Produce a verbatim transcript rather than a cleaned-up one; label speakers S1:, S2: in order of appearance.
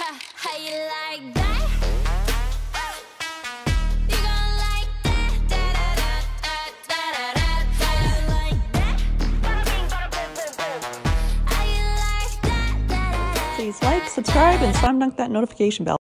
S1: How you like that? You gon' like that? Da da da da da da da. How you like that? How you like that? Da da da.
S2: Please like, subscribe, and slam dunk that notification bell.